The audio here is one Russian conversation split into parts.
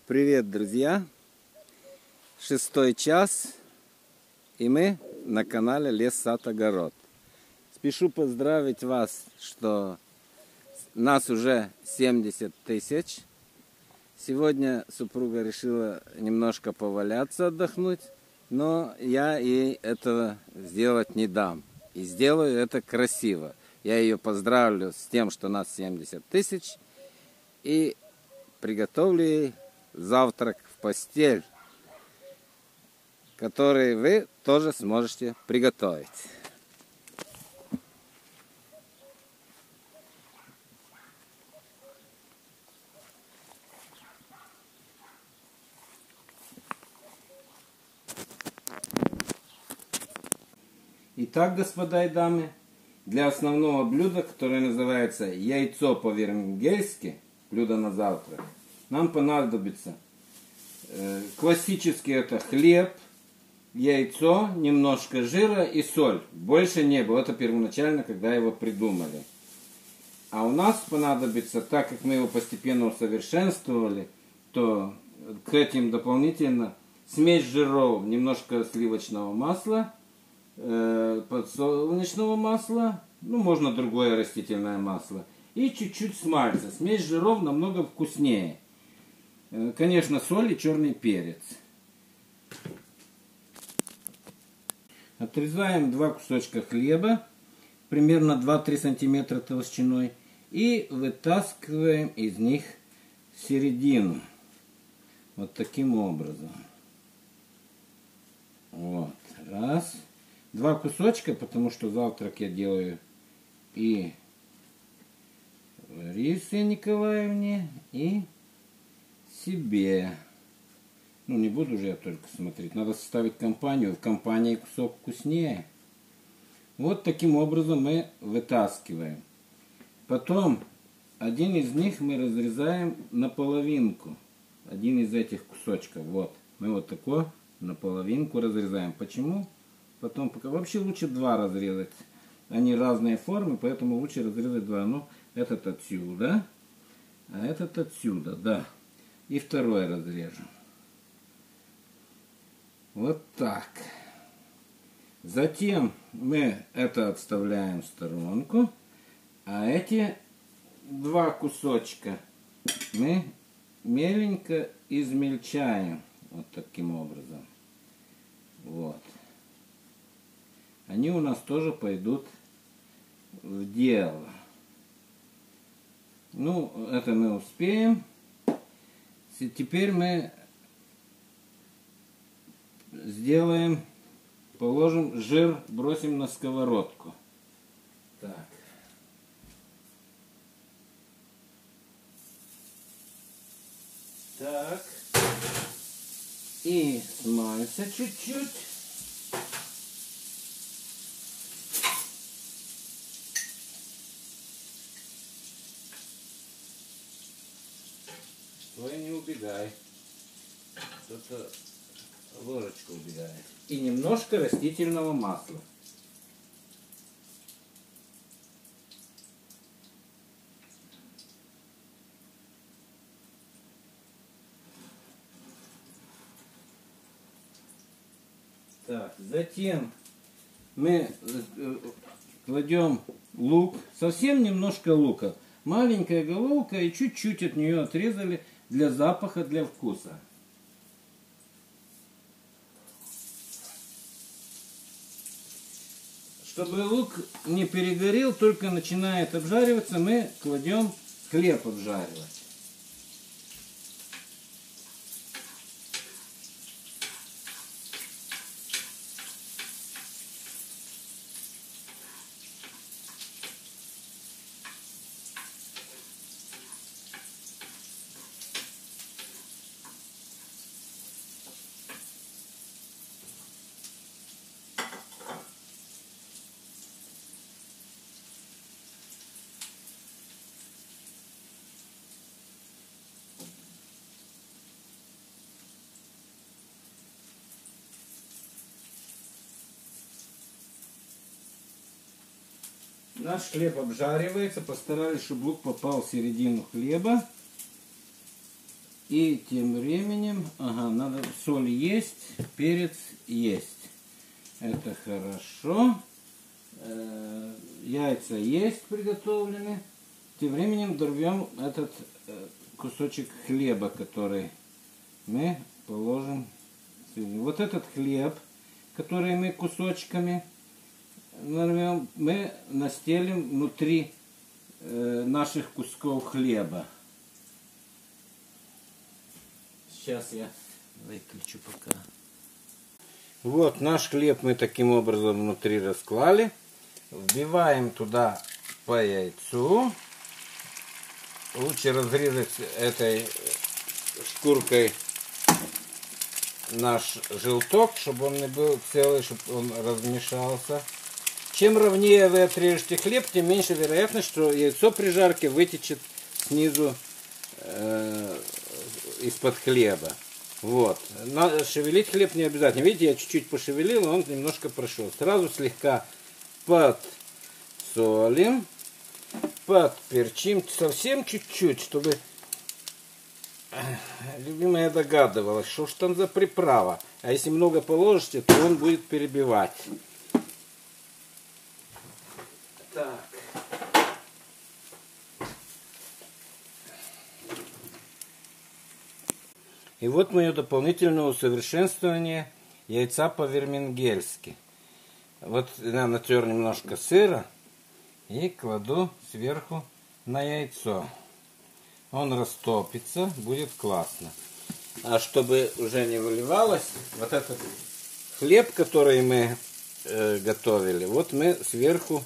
Привет, друзья! 6 час, и мы на канале Лес, Сад, Огород. Спешу поздравить вас, что нас уже 70 тысяч. Сегодня супруга решила немножко поваляться, отдохнуть, но я ей этого сделать не дам. И сделаю это красиво. Я ее поздравлю с тем, что нас 70 тысяч, и приготовлю ей завтрак в постель, который вы тоже сможете приготовить. Итак, господа и дамы, для основного блюда, которое называется яйцо по-венгерски, блюдо на завтрак, нам понадобится классический это хлеб, яйцо, немножко жира и соль. Больше не было. Это первоначально, когда его придумали. А у нас понадобится, так как мы его постепенно усовершенствовали, то к этим дополнительно смесь жиров, немножко сливочного масла, подсолнечного масла, ну можно другое растительное масло, и чуть-чуть смальца. Смесь жиров намного вкуснее. Конечно, соль и черный перец. Отрезаем 2 кусочка хлеба, примерно 2-3 сантиметра толщиной, и вытаскиваем из них середину. Вот таким образом. Вот. Раз. 2 кусочка, потому что завтрак я делаю и Ларисе Николаевне, и себе. Ну, не буду же я только смотреть. Надо составить компанию. В компании кусок вкуснее. Вот таким образом мы вытаскиваем. Потом один из них мы разрезаем на половинку. Один из этих кусочков. Вот. Мы вот такой на половинку разрезаем. Почему? Потом пока. Вообще лучше 2 разрезать. Они разные формы, поэтому лучше разрезать 2. Ну, этот отсюда, а этот отсюда, да. И второй разрежем. Вот так. Затем мы это отставляем в сторонку. А эти 2 кусочка мы меленько измельчаем. Вот таким образом. Вот. Они у нас тоже пойдут в дело. Ну, это мы успеем. Теперь мы сделаем, положим жир, бросим на сковородку. Так. Так. И смальца чуть-чуть. Ой, не убегай. Что-то ложечка убегает. И немножко растительного масла. Так, затем мы кладем лук, совсем немножко лука. Маленькая головка и чуть-чуть от нее отрезали для запаха, для вкуса. Чтобы лук не перегорел, только начинает обжариваться, мы кладем хлеб обжаривать. Наш хлеб обжаривается. Постарались, чтобы лук попал в середину хлеба. И тем временем, ага, надо соль есть, перец есть. Это хорошо. Яйца есть приготовлены. Тем временем дорвем этот кусочек хлеба, который мы положим. Вот этот хлеб, который мы кусочками нарвем, мы настелим внутри наших кусков хлеба. Сейчас я выключу пока. Вот наш хлеб мы таким образом внутри расклали. Вбиваем туда по яйцу. Лучше разрезать этой шкуркой наш желток, чтобы он не был целый, чтобы он размешался. Чем ровнее вы отрежете хлеб, тем меньше вероятность, что яйцо при жарке вытечет снизу из-под хлеба. Вот. Шевелить хлеб не обязательно. Видите, я чуть-чуть пошевелил, он немножко прошел. Сразу слегка подсолим, подперчим, совсем чуть-чуть, чтобы любимая догадывалась, что ж там за приправа. А если много положите, то он будет перебивать. Так. И вот мое дополнительное усовершенствование яйца по-верменгельски. Вот я натер немножко сыра и кладу сверху на яйцо. Он растопится, будет классно. А чтобы уже не выливалось, вот этот хлеб, который мы готовили, вот мы сверху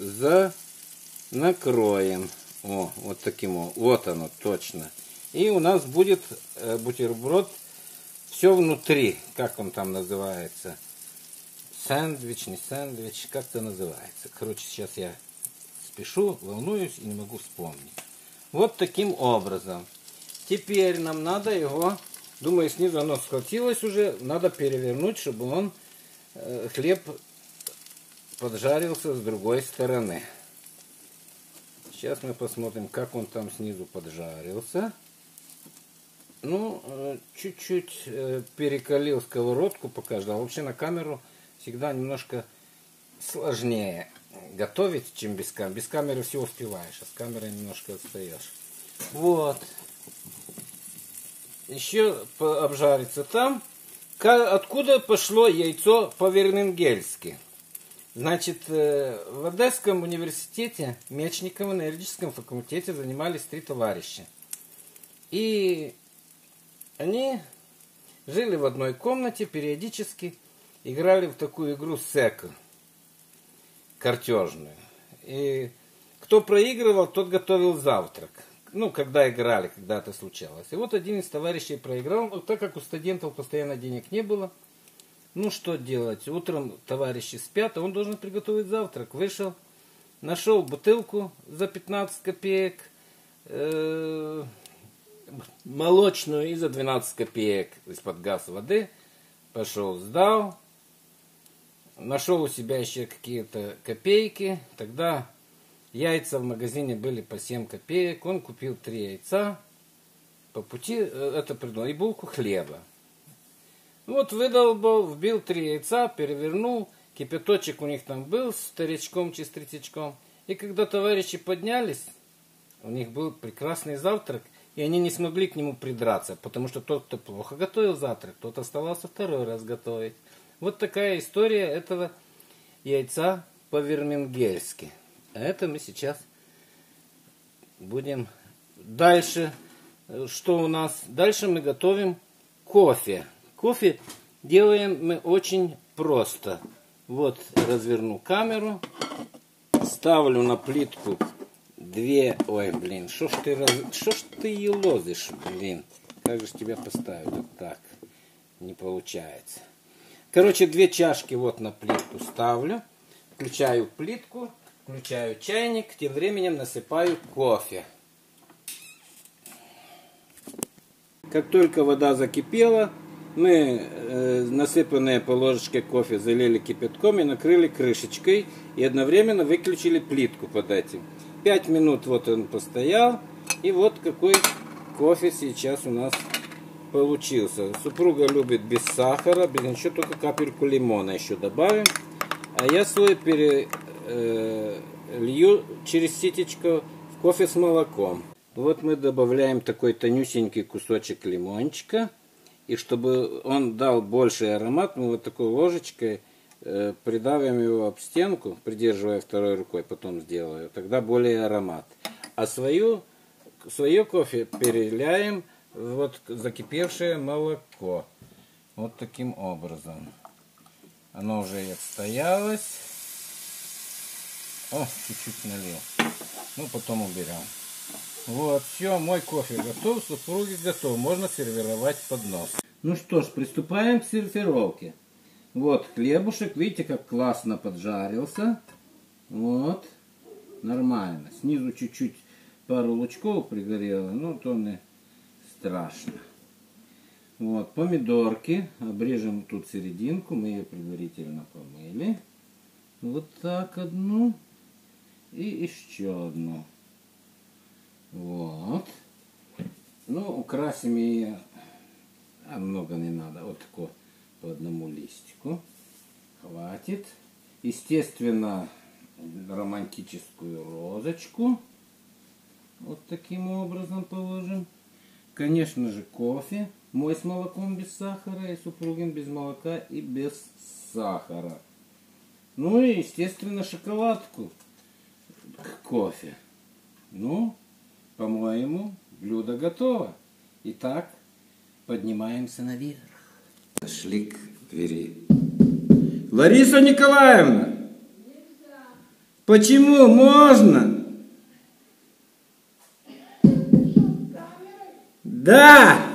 накроем. О, вот таким вот. Вот оно, точно. И у нас будет бутерброд все внутри. Как он там называется? Сэндвич, не сэндвич, как это называется. Короче, сейчас я спешу, волнуюсь и не могу вспомнить. Вот таким образом. Теперь нам надо его, думаю, снизу оно схватилось уже, надо перевернуть, чтобы он, хлеб, поджарился с другой стороны. Сейчас мы посмотрим, как он там снизу поджарился. Ну, чуть-чуть перекалил сковородку, пока ждал. Вообще на камеру всегда немножко сложнее готовить, чем без камеры. Без камеры все успеваешь, а с камерой немножко отстаешь. Вот. Еще обжарится там. Откуда пошло яйцо по-верменгельски? Значит, в Одесском университете, Мечниково, на юридическом факультете занимались 3 товарища. И они жили в одной комнате, периодически играли в такую игру секу, картежную. И кто проигрывал, тот готовил завтрак. Ну, когда играли, когда это случалось. И вот один из товарищей проиграл, но так как у студентов постоянно денег не было, ну, что делать? Утром товарищи спят, а он должен приготовить завтрак. Вышел, нашел бутылку за 15 копеек, молочную и за 12 копеек из-под газ воды. Пошел, сдал. Нашел у себя еще какие-то копейки. Тогда яйца в магазине были по 7 копеек. Он купил 3 яйца. По пути это придумал. И булку хлеба. Вот выдолбал, вбил 3 яйца, перевернул. Кипяточек у них там был с старичком, чистрятичком. И когда товарищи поднялись, у них был прекрасный завтрак. И они не смогли к нему придраться. Потому что тот, кто плохо готовил завтрак, тот оставался 2-й раз готовить. Вот такая история этого яйца по-верменгельски. А это мы сейчас будем дальше. Что у нас? Дальше мы готовим кофе. Кофе делаем мы очень просто. Вот разверну камеру. Ставлю на плитку 2... Ой, блин, шо ж ты елозишь, блин. Как же тебя поставить? Вот так. Не получается. Короче, 2 чашки вот на плитку ставлю. Включаю плитку. Включаю чайник. Тем временем насыпаю кофе. Как только вода закипела, мы насыпанные по ложечке кофе залили кипятком и накрыли крышечкой. И одновременно выключили плитку под этим. 5 минут вот он постоял. И вот какой кофе сейчас у нас получился. Супруга любит без сахара, без ничего, только капельку лимона еще добавим. А я свой лью через ситечко в кофе с молоком. Вот мы добавляем такой тонюсенький кусочек лимончика. И чтобы он дал больший аромат, мы вот такой ложечкой придавим его об стенку, придерживая второй рукой, потом сделаю. Тогда более аромат. А свое кофе переляем в вот закипевшее молоко. Вот таким образом. Оно уже и отстоялось. О, чуть-чуть налил. Ну, потом уберем. Вот, все, мой кофе готов, супруги готов. Можно сервировать поднос. Ну что ж, приступаем к сервировке. Вот хлебушек, видите, как классно поджарился. Вот, нормально. Снизу чуть-чуть пару лучков пригорело, ну, то не страшно. Вот, помидорки. Обрежем тут серединку, мы ее предварительно помыли. Вот так одну. И еще одну. Вот. Ну, украсим ее. А много не надо. Вот такое по одному листику. Хватит. Естественно, романтическую розочку. Вот таким образом положим. Конечно же, кофе. Мой с молоком без сахара и супругин без молока и без сахара. Ну и, естественно, шоколадку к кофе. Ну, по-моему, блюдо готово. Итак, поднимаемся наверх. Пошли к двери. Лариса Николаевна! Нельзя. Почему? Можно? Да!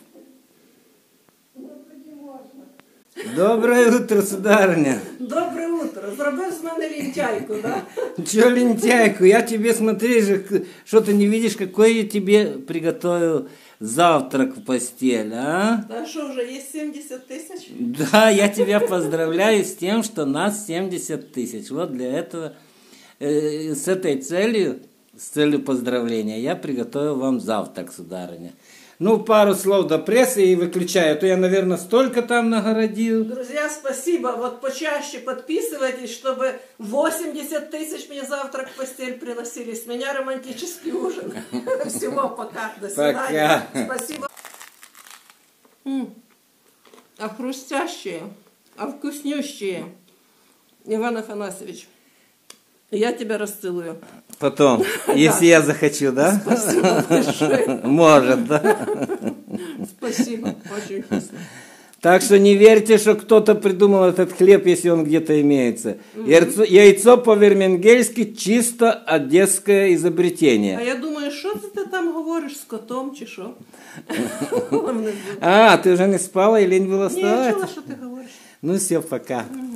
Доброе утро, сударыня. Доброе утро. Зробив з мене лентяйку, да? Чё лентяйку? Я тебе, смотри же, что ты не видишь, какой я тебе приготовил завтрак в постель, а? Да что уже, есть 70 тысяч? Да, я тебя поздравляю с тем, что нас 70 тысяч. Вот для этого, с этой целью, с целью поздравления, я приготовил вам завтрак, сударыня. Ну, пару слов до прессы и выключаю. А то я, наверное, столько там нагородил. Друзья, спасибо. Вот почаще подписывайтесь, чтобы 80 тысяч мне завтрак в постель приносили. С меня романтический ужин. Всего пока. До свидания. Спасибо. А хрустящие, а вкуснющие. Иван Афанасьевич, я тебя расцелую. Потом, если я захочу, да? Спасибо большое. Может, да? Спасибо, очень вкусно. Так что не верьте, что кто-то придумал этот хлеб, если он где-то имеется. Яйцо по-верменгельски чисто одесское изобретение. А я думаю, що ти там говориш з котом чи що? А, ты уже не спала и лень было Ні, я вставать? чула, що ти говориш. Ну все, пока.